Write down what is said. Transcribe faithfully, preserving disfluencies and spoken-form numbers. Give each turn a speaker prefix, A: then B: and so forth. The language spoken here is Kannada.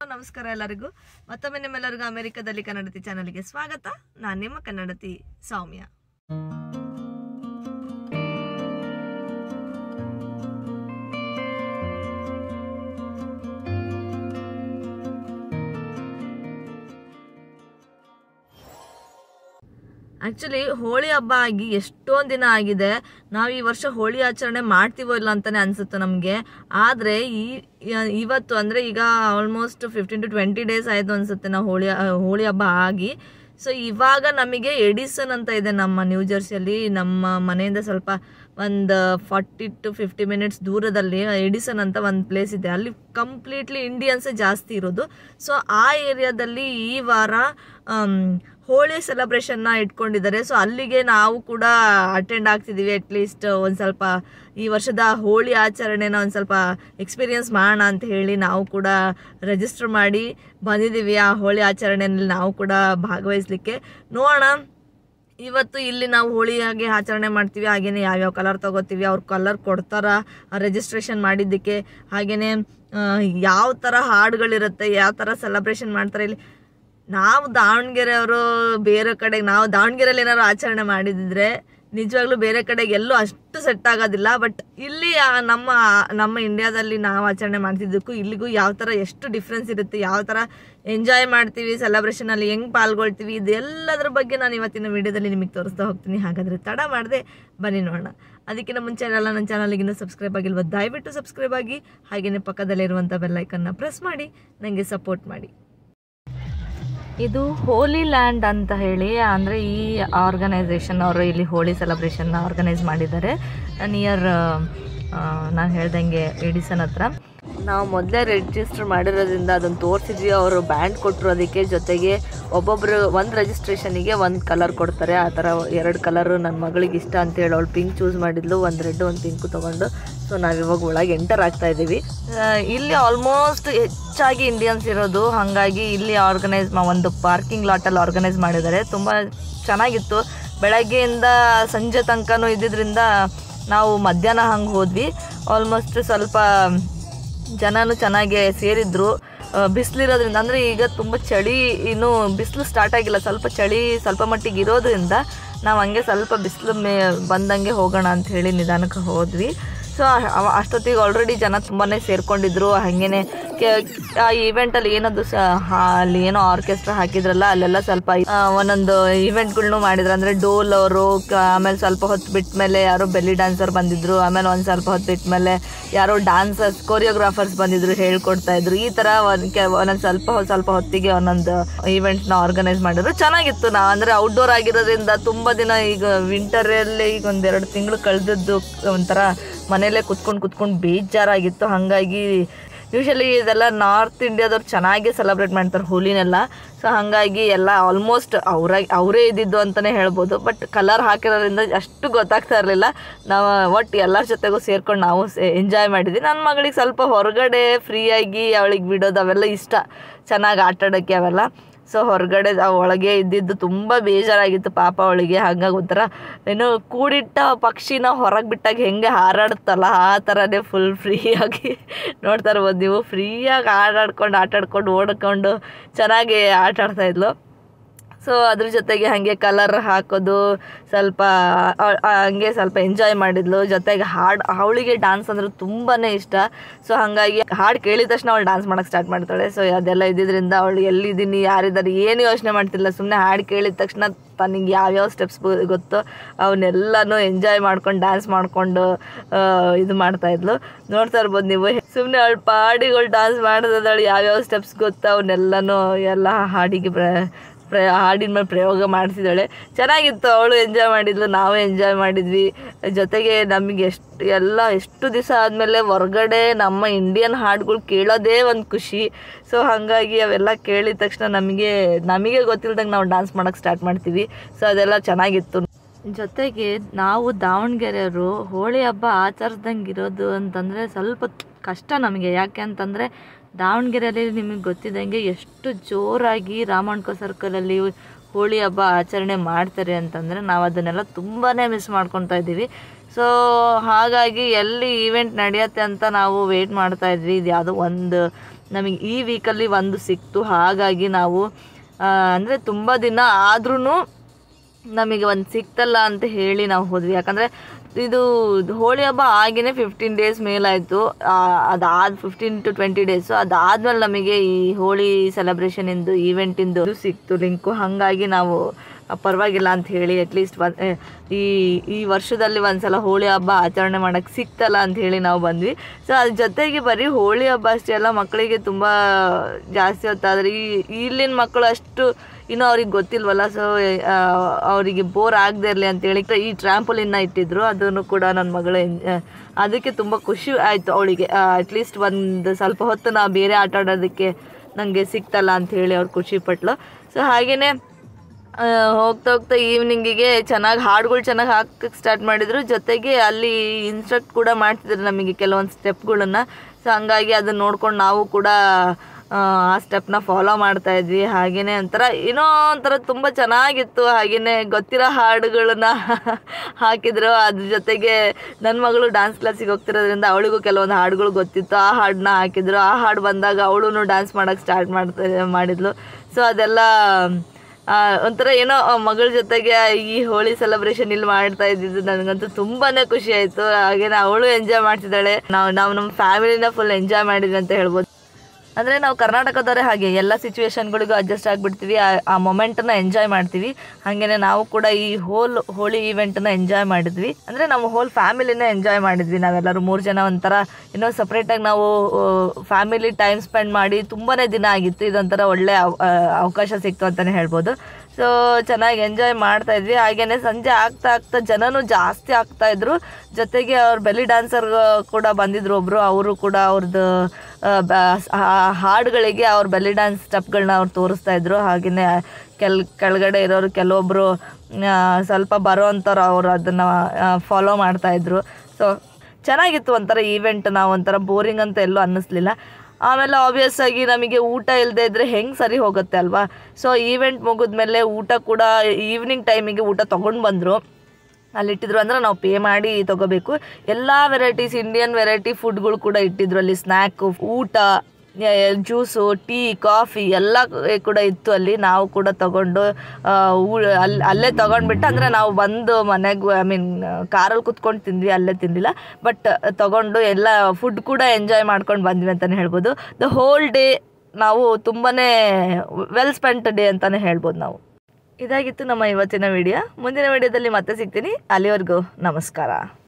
A: ನಮಸ್ಕಾರ ಎಲ್ಲರಿಗೂ ಮತ್ತೊಮ್ಮೆ ನಿಮ್ಮೆಲ್ಲರಿಗೂ ಅಮೆರಿಕದಲ್ಲಿ ಕನ್ನಡತಿ ಚಾನಲ್ಗೆ ಸ್ವಾಗತ. ನಾನು ನಿಮ್ಮ ಕನ್ನಡತಿ ಸೌಮ್ಯ. ಆ್ಯಕ್ಚುಲಿ ಹೋಳಿ ಹಬ್ಬ ಆಗಿ ಎಷ್ಟೊಂದು ದಿನ ಆಗಿದೆ. ನಾವು ಈ ವರ್ಷ ಹೋಳಿ ಆಚರಣೆ ಮಾಡ್ತೀವೋ ಇಲ್ಲ ಅಂತಲೇ ಅನಿಸುತ್ತೆ ನಮಗೆ. ಆದರೆ ಈ ಇವತ್ತು ಅಂದರೆ ಈಗ almost fifteen to twenty days ಆಯಿತು ಅನಿಸುತ್ತೆ ನಾವು ಹೋಳಿ ಹೋಳಿ ಹಬ್ಬ ಆಗಿ. ಸೊ ಇವಾಗ ನಮಗೆ ಎಡಿಸನ್ ಅಂತ ಇದೆ ನಮ್ಮ ನ್ಯೂ ಜರ್ಸಿಯಲ್ಲಿ. ನಮ್ಮ ಮನೆಯಿಂದ ಸ್ವಲ್ಪ ಒಂದು ಫಾರ್ಟಿ ಟು ಫಿಫ್ಟಿ ಮಿನಿಟ್ಸ್ ದೂರದಲ್ಲಿ ಎಡಿಸನ್ ಅಂತ ಒಂದು ಪ್ಲೇಸ್ ಇದೆ. ಅಲ್ಲಿ ಕಂಪ್ಲೀಟ್ಲಿ ಇಂಡಿಯನ್ಸೇ ಜಾಸ್ತಿ ಇರೋದು. ಸೊ ಆ ಏರಿಯಾದಲ್ಲಿ ಈ ವಾರ ಹೋಳಿ ಸೆಲೆಬ್ರೇಷನ್ನ ಇಟ್ಕೊಂಡಿದ್ದಾರೆ. ಸೊ ಅಲ್ಲಿಗೆ ನಾವು ಕೂಡ ಅಟೆಂಡ್ ಆಗ್ತಿದ್ದೀವಿ. ಅಟ್ಲೀಸ್ಟ್ ಒಂದು ಸ್ವಲ್ಪ ಈ ವರ್ಷದ ಹೋಳಿ ಆಚರಣೆನ ಒಂದು ಸ್ವಲ್ಪ ಎಕ್ಸ್ಪೀರಿಯನ್ಸ್ ಮಾಡೋಣ ಅಂತ ಹೇಳಿ ನಾವು ಕೂಡ ರಿಜಿಸ್ಟರ್ ಮಾಡಿ ಬಂದಿದ್ದೀವಿ ಆ ಹೋಳಿ ಆಚರಣೆಯಲ್ಲಿ ನಾವು ಕೂಡ ಭಾಗವಹಿಸ್ಲಿಕ್ಕೆ. ನೋಡೋಣ ಇವತ್ತು ಇಲ್ಲಿ ನಾವು ಹೋಳಿಯಾಗಿ ಆಚರಣೆ ಮಾಡ್ತೀವಿ. ಹಾಗೆಯೇ ಯಾವ್ಯಾವ ಕಲರ್ ತೊಗೋತೀವಿ, ಅವ್ರು ಕಲರ್ ಕೊಡ್ತಾರ ರಿಜಿಸ್ಟ್ರೇಷನ್ ಮಾಡಿದ್ದಕ್ಕೆ, ಹಾಗೆಯೇ ಯಾವ ಥರ ಹಾಡುಗಳಿರುತ್ತೆ, ಯಾವ ಥರ ಸೆಲೆಬ್ರೇಷನ್ ಮಾಡ್ತಾರೆ. ಇಲ್ಲಿ ನಾವು ದಾವಣಗೆರೆಯವರು ಬೇರೆ ಕಡೆಗೆ ನಾವು ದಾವಣಗೆರೆಯಲ್ಲಿ ಏನಾದ್ರು ಆಚರಣೆ ಮಾಡಿದಿದ್ರೆ ನಿಜವಾಗ್ಲೂ ಬೇರೆ ಕಡೆಗೆ ಎಲ್ಲೂ ಅಷ್ಟು ಸೆಟ್ ಆಗೋದಿಲ್ಲ. ಬಟ್ ಇಲ್ಲಿ ನಮ್ಮ ನಮ್ಮ ಇಂಡಿಯಾದಲ್ಲಿ ನಾವು ಆಚರಣೆ ಮಾಡ್ತಿದ್ದಕ್ಕೂ ಇಲ್ಲಿಗೂ ಯಾವ ಥರ ಎಷ್ಟು ಡಿಫ್ರೆನ್ಸ್ ಇರುತ್ತೆ, ಯಾವ ಥರ ಎಂಜಾಯ್ ಮಾಡ್ತೀವಿ, ಸೆಲೆಬ್ರೇಷನಲ್ಲಿ ಹೆಂಗೆ ಪಾಲ್ಗೊಳ್ತೀವಿ, ಇದೆಲ್ಲದ್ರ ಬಗ್ಗೆ ನಾನು ಇವತ್ತಿನ ವಿಡಿಯೋದಲ್ಲಿ ನಿಮಗೆ ತೋರಿಸ್ತಾ ಹೋಗ್ತೀನಿ. ಹಾಗಾದರೆ ತಡ ಮಾಡದೆ ಬನ್ನಿ ನೋಡೋಣ. ಅದಕ್ಕಿಂತ ಮುಂಚೆ ಎಲ್ಲ ನನ್ನ ಚಾನಲ್ಗಿನ್ನೂ ಸಬ್ಸ್ಕ್ರೈಬ್ ಆಗಿಲ್ವ ದಯವಿಟ್ಟು ಸಬ್ಸ್ಕ್ರೈಬ್ ಆಗಿ, ಹಾಗೆಯೇ ಪಕ್ಕದಲ್ಲಿರುವಂಥ ಬೆಲ್ಲೈಕನ್ನ ಪ್ರೆಸ್ ಮಾಡಿ ನನಗೆ ಸಪೋರ್ಟ್ ಮಾಡಿ. ಇದು ಹೋಲಿ ಲ್ಯಾಂಡ್ ಅಂತ ಹೇಳಿ ಅಂದರೆ ಈ ಆರ್ಗನೈಸೇಷನ್ ಅವರು ಇಲ್ಲಿ ಹೋಳಿ ಸೆಲೆಬ್ರೇಷನ್ನ ಆರ್ಗನೈಸ್ ಮಾಡಿದ್ದಾರೆ ನಿಯರ್ ನಾನು ಹೇಳ್ದಂಗೆ ಎಡಿಸನ್ ಹತ್ರ. ನಾವು ಮೊದಲೇ ರಿಜಿಸ್ಟರ್ ಮಾಡಿರೋದ್ರಿಂದ ಅದನ್ನು ತೋರಿಸಿದ್ವಿ. ಅವರು ಬ್ಯಾಂಡ್ ಕೊಟ್ಟರು ಅದಕ್ಕೆ. ಜೊತೆಗೆ ಒಬ್ಬೊಬ್ಬರು ಒಂದು ರಿಜಿಸ್ಟ್ರೇಷನಿಗೆ ಒಂದು ಕಲರ್ ಕೊಡ್ತಾರೆ. ಆ ಥರ ಎರಡು ಕಲರು ನನ್ನ ಮಗಳಿಗೆ ಇಷ್ಟ ಅಂತೇಳಿ ಅವಳು ಪಿಂಕ್ ಚೂಸ್ ಮಾಡಿದ್ಲು. ಒಂದು ರೆಡ್ ಒಂದು ಪಿಂಕು ತೊಗೊಂಡು ಸೊ ನಾವಿವಾಗ ಒಳಗೆ ಎಂಟರ್ ಆಗ್ತಾ ಇದ್ದೀವಿ. ಇಲ್ಲಿ ಆಲ್ಮೋಸ್ಟ್ ಹೆಚ್ಚಾಗಿ ಇಂಡಿಯನ್ಸ್ ಇರೋದು, ಹಾಗಾಗಿ ಇಲ್ಲಿ ಆರ್ಗನೈಸ್ ಒಂದು ಪಾರ್ಕಿಂಗ್ ಲಾಟಲ್ಲಿ ಆರ್ಗನೈಸ್ ಮಾಡಿದ್ದಾರೆ. ತುಂಬ ಚೆನ್ನಾಗಿತ್ತು. ಬೆಳಗ್ಗೆಯಿಂದ ಸಂಜೆ ತನಕನೂ ಇದ್ದಿದ್ದರಿಂದ ನಾವು ಮಧ್ಯಾಹ್ನ ಹಂಗೆ ಹೋದ್ವಿ. ಆಲ್ಮೋಸ್ಟ್ ಸ್ವಲ್ಪ ಜನನೂ ಚೆನ್ನಾಗಿ ಸೇರಿದ್ರು. ಬಿಸಿಲಿರೋದ್ರಿಂದ ಅಂದರೆ ಈಗ ತುಂಬ ಚಳಿ, ಇನ್ನೂ ಬಿಸಿಲು ಸ್ಟಾರ್ಟ್ ಆಗಿಲ್ಲ, ಸ್ವಲ್ಪ ಚಳಿ ಸ್ವಲ್ಪ ಮಟ್ಟಿಗೆ ಇರೋದ್ರಿಂದ ನಾವು ಹಂಗೆ ಸ್ವಲ್ಪ ಬಿಸಿಲು ಮೇ ಬಂದಂಗೆ ಹೋಗೋಣ ಅಂತ ಹೇಳಿ ನಿಧಾನಕ್ಕೆ ಹೋದ್ವಿ. ಸೊ ಅಷ್ಟೊತ್ತಿಗೆ ಆಲ್ರೆಡಿ ಜನ ತುಂಬಾ ಸೇರ್ಕೊಂಡಿದ್ರು. ಹಾಗೇನೆ ಆ ಈವೆಂಟಲ್ಲಿ ಏನದು ಸ ಅಲ್ಲಿ ಏನೋ ಆರ್ಕೆಸ್ಟ್ರಾ ಹಾಕಿದ್ರಲ್ಲ, ಅಲ್ಲೆಲ್ಲ ಸ್ವಲ್ಪ ಒಂದೊಂದು ಈವೆಂಟ್ಗಳ್ನು ಮಾಡಿದ್ರು. ಅಂದರೆ ಡೋಲ್ ಅವರು, ಆಮೇಲೆ ಸ್ವಲ್ಪ ಹೊತ್ತು ಬಿಟ್ಟ ಮೇಲೆ ಯಾರೋ ಬೆಲ್ಲಿ ಡ್ಯಾನ್ಸರ್ ಬಂದಿದ್ರು, ಆಮೇಲೆ ಒಂದು ಸ್ವಲ್ಪ ಹೊತ್ತು ಬಿಟ್ಟ ಮೇಲೆ ಯಾರೋ ಡ್ಯಾನ್ಸರ್ಸ್ ಕೊರಿಯೋಗ್ರಾಫರ್ಸ್ ಬಂದಿದ್ರು, ಹೇಳ್ಕೊಡ್ತಾ ಇದ್ರು. ಈ ಥರ ಒಂದು ಕೆ ಒಂದೊಂದು ಸ್ವಲ್ಪ ಸ್ವಲ್ಪ ಹೊತ್ತಿಗೆ ಒಂದೊಂದು ಈವೆಂಟ್ನ ಆರ್ಗನೈಸ್ ಮಾಡಿದ್ರು. ಚೆನ್ನಾಗಿತ್ತು. ನಾ ಅಂದರೆ ಔಟ್ಡೋರ್ ಆಗಿರೋದ್ರಿಂದ ತುಂಬ ದಿನ ಈಗ ವಿಂಟರಲ್ಲಿ ಈಗ ಒಂದೆರಡು ತಿಂಗಳು ಕಳೆದದ್ದು ಒಂಥರ ಮನೇಲೇ ಕುತ್ಕೊಂಡು ಕುತ್ಕೊಂಡು ಬೇಜಾರಾಗಿತ್ತು. ಹಾಗಾಗಿ ಯೂಶಲಿ ಇದೆಲ್ಲ ನಾರ್ತ್ ಇಂಡಿಯಾದವ್ರು ಚೆನ್ನಾಗಿ ಸೆಲೆಬ್ರೇಟ್ ಮಾಡ್ತಾರೆ ಹೋಲಿನೆಲ್ಲ. ಸೊ ಹಾಗಾಗಿ ಎಲ್ಲ ಆಲ್ಮೋಸ್ಟ್ ಅವರ ಅವರೇ ಇದ್ದಿದ್ದು ಅಂತಲೇ ಹೇಳ್ಬೋದು. ಬಟ್ ಕಲರ್ ಹಾಕಿರೋದ್ರಿಂದ ಅಷ್ಟು ಗೊತ್ತಾಗ್ತಾ ಇರಲಿಲ್ಲ. ನಾವು ಒಟ್ಟು ಎಲ್ಲರ ಜೊತೆಗೂ ಸೇರ್ಕೊಂಡು ನಾವು ಎಂಜಾಯ್ ಮಾಡಿದ್ವಿ. ನನ್ನ ಮಗಳಿಗೆ ಸ್ವಲ್ಪ ಹೊರಗಡೆ ಫ್ರೀಯಾಗಿ ಅವಳಿಗೆ ಬಿಡೋದು ಅವೆಲ್ಲ ಇಷ್ಟ, ಚೆನ್ನಾಗಿ ಆಟಾಡೋಕ್ಕೆ ಅವೆಲ್ಲ. ಸೊ ಹೊರಗಡೆ ಒಳಗೆ ಇದ್ದಿದ್ದು ತುಂಬ ಬೇಜಾರಾಗಿತ್ತು ಪಾಪ ಅವಳಿಗೆ. ಹಾಗಾಗಿ ಒಂಥರ ಏನು ಕೂಡಿಟ್ಟ ಪಕ್ಷಿನ ಹೊರಗೆ ಬಿಟ್ಟಾಗ ಹೆಂಗೆ ಹಾರಾಡುತ್ತಲ್ಲ ಆ ಥರನೇ ಫುಲ್ ಫ್ರೀಯಾಗಿ ನೋಡ್ತಾ ಇರ್ಬೋದು ನೀವು. ಫ್ರೀಯಾಗಿ ಆಟಾಡ್ಕೊಂಡು ಆಟಾಡ್ಕೊಂಡು ಓಡ್ಕೊಂಡು ಚೆನ್ನಾಗಿ ಆಟ ಆಡ್ತಾಯಿದ್ಲು. ಸೊ ಅದ್ರ ಜೊತೆಗೆ ಹಾಗೆ ಕಲರ್ ಹಾಕೋದು ಸ್ವಲ್ಪ ಹಂಗೆ ಸ್ವಲ್ಪ ಎಂಜಾಯ್ ಮಾಡಿದ್ಲು. ಜೊತೆಗೆ ಹಾಡು, ಅವಳಿಗೆ ಡ್ಯಾನ್ಸ್ ಅಂದರೆ ತುಂಬಾ ಇಷ್ಟ. ಸೊ ಹಾಗಾಗಿ ಹಾಡು ಕೇಳಿದ ತಕ್ಷಣ ಅವಳು ಡ್ಯಾನ್ಸ್ ಮಾಡೋಕ್ಕೆ ಸ್ಟಾರ್ಟ್ ಮಾಡ್ತಾಳೆ. ಸೊ ಅದೆಲ್ಲ ಇದ್ದಿದ್ದರಿಂದ ಅವಳು ಎಲ್ಲಿದ್ದೀನಿ ಯಾರಿದ್ದಾರೆ ಏನು ಯೋಚನೆ ಮಾಡ್ತಿಲ್ಲ. ಸುಮ್ಮನೆ ಹಾಡು ಕೇಳಿದ ತಕ್ಷಣ ತನಗೆ ಯಾವ್ಯಾವ ಸ್ಟೆಪ್ಸ್ ಗೊತ್ತೋ ಅವನ್ನೆಲ್ಲನೂ ಎಂಜಾಯ್ ಮಾಡ್ಕೊಂಡು ಡ್ಯಾನ್ಸ್ ಮಾಡಿಕೊಂಡು ಇದು ಮಾಡ್ತಾಯಿದ್ಲು. ನೋಡ್ತಾ ಇರ್ಬೋದು ನೀವು. ಸುಮ್ಮನೆ ಅವಳು ಪಾಡಿಗಳು ಡ್ಯಾನ್ಸ್ ಮಾಡಿದವಳು ಯಾವ್ಯಾವ ಸ್ಟೆಪ್ಸ್ ಗೊತ್ತೋ ಅವನ್ನೆಲ್ಲನೂ ಎಲ್ಲ ಹಾಡಿಗೆ ಪ್ರ ಪ್ರ ಹಾಡಿನ ಮೇಲೆ ಪ್ರಯೋಗ ಮಾಡಿಸಿದ್ದಾಳೆ. ಚೆನ್ನಾಗಿತ್ತು. ಅವಳು ಎಂಜಾಯ್ ಮಾಡಿದ್ಲು, ನಾವು ಎಂಜಾಯ್ ಮಾಡಿದ್ವಿ. ಜೊತೆಗೆ ನಮಗೆ ಎಷ್ಟು ಎಲ್ಲ ಎಷ್ಟು ದಿವಸ ಆದಮೇಲೆ ಹೊರಗಡೆ ನಮ್ಮ ಇಂಡಿಯನ್ ಹಾಡುಗಳು ಕೇಳೋದೇ ಒಂದು ಖುಷಿ. ಸೊ ಹಾಗಾಗಿ ಅವೆಲ್ಲ ಕೇಳಿದ ತಕ್ಷಣ ನಮಗೆ ನಮಗೆ ಗೊತ್ತಿಲ್ದಂಗೆ ನಾವು ಡ್ಯಾನ್ಸ್ ಮಾಡೋಕ್ಕೆ ಸ್ಟಾರ್ಟ್ ಮಾಡ್ತೀವಿ. ಸೊ ಅದೆಲ್ಲ ಚೆನ್ನಾಗಿತ್ತು. ಜೊತೆಗೆ ನಾವು ದಾವಣಗೆರೆಯವರು ಹೋಳಿ ಹಬ್ಬ ಆಚರಿಸ್ದಂಗೆ ಇರೋದು ಅಂತಂದರೆ ಸ್ವಲ್ಪ ಕಷ್ಟ ನಮಗೆ. ಯಾಕೆ ಅಂತಂದರೆ ದಾವಣಗೆರೆಯಲ್ಲಿ ನಿಮಗೆ ಗೊತ್ತಿದ್ದಂಗೆ ಎಷ್ಟು ಜೋರಾಗಿ ರಾಮಣ್ಕೋ ಸರ್ಕಲಲ್ಲಿ ಹೋಳಿ ಹಬ್ಬ ಆಚರಣೆ ಮಾಡ್ತಾರೆ ಅಂತಂದರೆ ನಾವು ಅದನ್ನೆಲ್ಲ ತುಂಬಾ ಮಿಸ್ ಮಾಡ್ಕೊತಾ ಇದ್ದೀವಿ. ಸೊ ಹಾಗಾಗಿ ಎಲ್ಲಿ ಈವೆಂಟ್ ನಡೆಯುತ್ತೆ ಅಂತ ನಾವು ವೇಟ್ ಮಾಡ್ತಾಯಿದ್ವಿ. ಇದು ಯಾವುದೋ ಒಂದು ನಮಗೆ ಈ ವೀಕಲ್ಲಿ ಒಂದು ಸಿಕ್ತು. ಹಾಗಾಗಿ ನಾವು ಅಂದರೆ ತುಂಬ ದಿನ ಆದ್ರೂ ನಮಗೆ ಒಂದು ಸಿಕ್ತಲ್ಲ ಅಂತ ಹೇಳಿ ನಾವು ಹೋದ್ವಿ. ಯಾಕಂದರೆ ಇದು ಹೋಳಿ ಹಬ್ಬ ಆಗಿನೇ ಫಿಫ್ಟೀನ್ ಡೇಸ್ ಮೇಲಾಯಿತು. ಅದಾದ ಫಿಫ್ಟೀನ್ ಟು ಟ್ವೆಂಟಿ ಡೇಸು ಅದಾದಮೇಲೆ ನಮಗೆ ಈ ಹೋಳಿ ಸೆಲೆಬ್ರೇಷನಿಂದು ಈವೆಂಟಿಂದು ಸಿಕ್ತು ಲಿಂಕು. ಹಾಗಾಗಿ ನಾವು ಪರವಾಗಿಲ್ಲ ಅಂತ ಹೇಳಿ ಅಟ್ಲೀಸ್ಟ್ ಒಂದು ಈ ಈ ವರ್ಷದಲ್ಲಿ ಒಂದು ಸಲ ಹೋಳಿ ಹಬ್ಬ ಆಚರಣೆ ಮಾಡೋಕ್ಕೆ ಸಿಕ್ತಲ್ಲ ಅಂತ ಹೇಳಿ ನಾವು ಬಂದ್ವಿ. ಸೊ ಅದ್ರ ಜೊತೆಗೆ ಬರೀ ಹೋಳಿ ಹಬ್ಬ ಅಷ್ಟೇ ಅಲ್ಲ, ಮಕ್ಕಳಿಗೆ ತುಂಬ ಜಾಸ್ತಿ ಹೊತ್ತಾದರೆ ಈ ಇಲ್ಲಿನ ಮಕ್ಕಳು ಅಷ್ಟು ಇನ್ನೂ ಅವ್ರಿಗೆ ಗೊತ್ತಿಲ್ವಲ್ಲ. ಸೊ ಅವರಿಗೆ ಬೋರ್ ಆಗದೆ ಇರಲಿ ಅಂತೇಳಿ ಈ ಟ್ರ್ಯಾಂಪೋಲಿನ್ನ ಇಟ್ಟಿದ್ರು. ಅದನ್ನು ಕೂಡ ನನ್ನ ಮಗಳು ಅದಕ್ಕೆ ತುಂಬ ಖುಷಿ ಆಯಿತು ಅವಳಿಗೆ. ಅಟ್ಲೀಸ್ಟ್ ಒಂದು ಸ್ವಲ್ಪ ಹೊತ್ತು ನಾವು ಬೇರೆ ಆಟ ಆಡೋದಕ್ಕೆ ನನಗೆ ಸಿಕ್ತಲ್ಲ ಅಂತ ಹೇಳಿ ಅವ್ರು ಖುಷಿ ಪಟ್ಲು. ಸೊ ಹಾಗೆಯೇ ಹೋಗ್ತಾ ಹೋಗ್ತಾ ಈವ್ನಿಂಗಿಗೆ ಚೆನ್ನಾಗಿ ಹಾಡುಗಳು ಚೆನ್ನಾಗಿ ಹಾಕಕ್ಕೆ ಸ್ಟಾರ್ಟ್ ಮಾಡಿದರು. ಜೊತೆಗೆ ಅಲ್ಲಿ ಇನ್ಸ್ಟ್ರಕ್ಟ್ ಕೂಡ ಮಾಡ್ತಿದ್ರು ನಮಗೆ ಕೆಲವೊಂದು ಸ್ಟೆಪ್ಗಳನ್ನು. ಸೊ ಹಂಗಾಗಿ ಅದನ್ನು ನೋಡ್ಕೊಂಡು ನಾವು ಕೂಡ ಆ ಸ್ಟೆಪ್ನ ಫಾಲೋ ಮಾಡ್ತಾಯಿದ್ವಿ. ಹಾಗೆಯೇ ಒಂಥರ ಏನೋ ಒಂಥರ ತುಂಬ ಚೆನ್ನಾಗಿತ್ತು. ಹಾಗೆಯೇ ಗೊತ್ತಿರೋ ಹಾಡುಗಳನ್ನ ಹಾಕಿದ್ರು. ಅದ್ರ ಜೊತೆಗೆ ನನ್ನ ಮಗಳು ಡ್ಯಾನ್ಸ್ ಕ್ಲಾಸಿಗೆ ಹೋಗ್ತಿರೋದ್ರಿಂದ ಅವಳಿಗೂ ಕೆಲವೊಂದು ಹಾಡುಗಳು ಗೊತ್ತಿತ್ತು. ಆ ಹಾಡನ್ನ ಹಾಕಿದ್ರು. ಆ ಹಾಡು ಬಂದಾಗ ಅವಳು ಡ್ಯಾನ್ಸ್ ಮಾಡೋಕ್ಕೆ ಸ್ಟಾರ್ಟ್ ಮಾಡ್ತಾ ಮಾಡಿದ್ಲು. ಸೊ ಅದೆಲ್ಲ ಒಂಥರ ಏನೋ ಮಗಳ ಜೊತೆಗೆ ಈ ಹೋಳಿ ಸೆಲೆಬ್ರೇಷನ್ ಇಲ್ಲಿ ಮಾಡ್ತಾ ಇದ್ದಿದ್ದು ನನಗಂತೂ ತುಂಬಾ ಖುಷಿ ಆಯಿತು. ಹಾಗೇನೆ ಅವಳು ಎಂಜಾಯ್ ಮಾಡ್ತಿದ್ದಾಳೆ. ನಾವು ನಾವು ನಮ್ಮ ಫ್ಯಾಮಿಲಿನ ಫುಲ್ ಎಂಜಾಯ್ ಮಾಡಿದ್ವಿ ಅಂತ ಹೇಳ್ಬೋದು. ಅಂದರೆ ನಾವು ಕರ್ನಾಟಕದವರೇ ಹಾಗೆ ಎಲ್ಲ ಸಿಚುವೇಶನ್ಗಳಿಗೂ ಅಡ್ಜಸ್ಟ್ ಆಗಿಬಿಡ್ತೀವಿ, ಆ ಮೊಮೆಂಟನ್ನು ಎಂಜಾಯ್ ಮಾಡ್ತೀವಿ. ಹಾಗೆಯೇ ನಾವು ಕೂಡ ಈ ಹೋಲ್ ಹೋಳಿ ಈವೆಂಟನ್ನು ಎಂಜಾಯ್ ಮಾಡಿದ್ವಿ. ಅಂದರೆ ನಾವು ಹೋಲ್ ಫ್ಯಾಮಿಲಿನೇ ಎಂಜಾಯ್ ಮಾಡಿದ್ವಿ. ನಾವೆಲ್ಲರೂ ಮೂರು ಜನ ಒಂಥರ ಏನೋ ಸಪ್ರೇಟಾಗಿ ನಾವು ಫ್ಯಾಮಿಲಿ ಟೈಮ್ ಸ್ಪೆಂಡ್ ಮಾಡಿ ತುಂಬಾ ದಿನ ಆಗಿತ್ತು. ಇದೊಂಥರ ಒಳ್ಳೆ ಅವಕಾಶ ಸಿಕ್ತು ಅಂತಲೇ ಹೇಳ್ಬೋದು. ಸೊ ಚೆನ್ನಾಗಿ ಎಂಜಾಯ್ ಮಾಡ್ತಾಯಿದ್ವಿ. ಹಾಗೆಯೇ ಸಂಜೆ ಆಗ್ತಾ ಆಗ್ತಾ ಜನನೂ ಜಾಸ್ತಿ ಆಗ್ತಾಯಿದ್ರು. ಜೊತೆಗೆ ಅವ್ರ ಬೆಲಿ ಡ್ಯಾನ್ಸರ್ ಕೂಡ ಬಂದಿದ್ರು ಒಬ್ಬರು. ಅವರು ಕೂಡ ಅವ್ರದ್ದು ಹಾಡುಗಳಿಗೆ ಅವ್ರ ಬೆಲಿ ಡ್ಯಾನ್ಸ್ ಸ್ಟೆಪ್ಗಳನ್ನ ಅವ್ರು ತೋರಿಸ್ತಾಯಿದ್ರು. ಹಾಗೆಯೇ ಕೆಲ್ ಕೆಳಗಡೆ ಇರೋರು ಕೆಲವೊಬ್ಬರು ಸ್ವಲ್ಪ ಬರೋ ಅಂಥವ್ರು ಅವರು ಅದನ್ನು ಫಾಲೋ ಮಾಡ್ತಾಯಿದ್ರು. ಸೊ ಚೆನ್ನಾಗಿತ್ತು ಒಂಥರ ಈವೆಂಟ್. ನಾವು ಒಂಥರ ಬೋರಿಂಗ್ ಅಂತ ಎಲ್ಲೂ ಅನ್ನಿಸ್ಲಿಲ್ಲ. ಆಮೇಲೆ ಆಬ್ವಿಯಸ್ ಆಗಿ ನಮಗೆ ಊಟ ಇಲ್ಲದೆ ಇದ್ದರೆ ಹೆಂಗೆ ಸರಿ ಹೋಗುತ್ತೆ ಅಲ್ವಾ. ಸೊ ಈವೆಂಟ್ ಮುಗಿದ್ಮೇಲೆ ಊಟ ಕೂಡ ಈವ್ನಿಂಗ್ ಟೈಮಿಗೆ ಊಟ ತೊಗೊಂಡು ಬಂದರು. ಅಲ್ಲಿಟ್ಟಿದ್ರು ಅಂದರೆ ನಾವು ಪೇ ಮಾಡಿ ತೊಗೋಬೇಕು. ಎಲ್ಲ ವೆರೈಟೀಸ್ ಇಂಡಿಯನ್ ವೆರೈಟಿ ಫುಡ್ಗಳು ಕೂಡ ಇಟ್ಟಿದ್ರು ಅಲ್ಲಿ. ಸ್ನ್ಯಾಕು, ಊಟ, ಜ್ಯೂಸು, ಟೀ, ಕಾಫಿ ಎಲ್ಲ ಕೂಡ ಇತ್ತು ಅಲ್ಲಿ. ನಾವು ಕೂಡ ತೊಗೊಂಡು ಅಲ್ಲಿ ಅಲ್ಲೇ ತೊಗೊಂಡ್ಬಿಟ್ಟು, ಅಂದರೆ ನಾವು ಬಂದು ಮನೆಗೆ ಐ ಮೀನ್ ಕಾರಲ್ಲಿ ಕುತ್ಕೊಂಡು ತಿಂದ್ವಿ, ಅಲ್ಲೇ ತಿನ್ನಲಿಲ್ಲ. ಬಟ್ ತೊಗೊಂಡು ಎಲ್ಲ ಫುಡ್ ಕೂಡ ಎಂಜಾಯ್ ಮಾಡ್ಕೊಂಡು ಬಂದ್ವಿ ಅಂತಲೇ ಹೇಳ್ಬೋದು. ದ ಹೋಲ್ ಡೇ ನಾವು ತುಂಬಾ ವೆಲ್ ಸ್ಪೆಂಟ್ ಡೇ ಅಂತಲೇ ಹೇಳ್ಬೋದು ನಾವು. ಇದಾಗಿತ್ತು ನಮ್ಮ ಇವತ್ತಿನ ವಿಡಿಯೋ. ಮುಂದಿನ ವಿಡಿಯೋದಲ್ಲಿ ಮತ್ತೆ ಸಿಗ್ತೀನಿ. ಅಲ್ಲಿವರೆಗೂ ನಮಸ್ಕಾರ.